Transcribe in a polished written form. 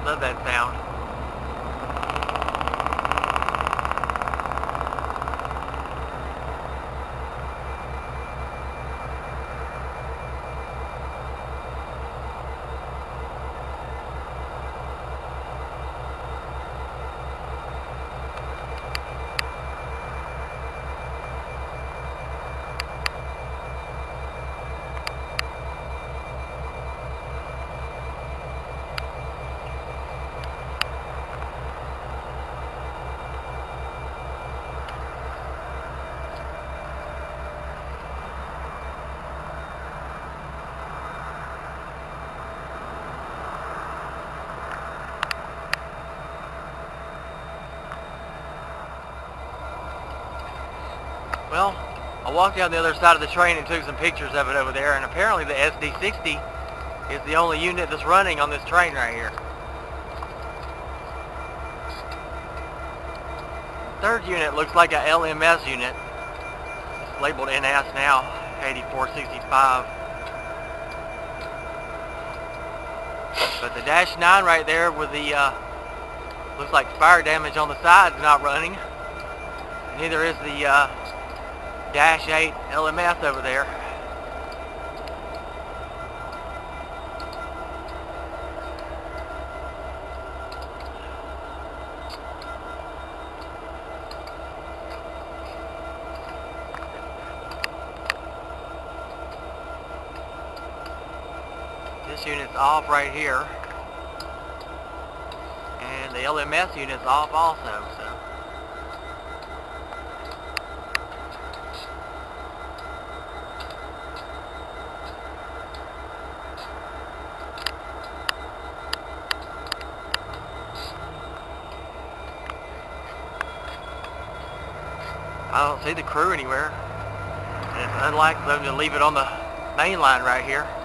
Love that sound. Well, I walked down the other side of the train and took some pictures of it over there, and apparently the SD60 is the only unit that's running on this train right here. The third unit looks like a LMS unit. It's labeled NS now, 8465. But the Dash 9 right there with the, looks like fire damage on the side is not running. Neither is the Dash 8 LMS over there. This unit's off right here, and the LMS unit's off also. So I don't see the crew anywhere, and it's unlike them to leave it on the main line right here.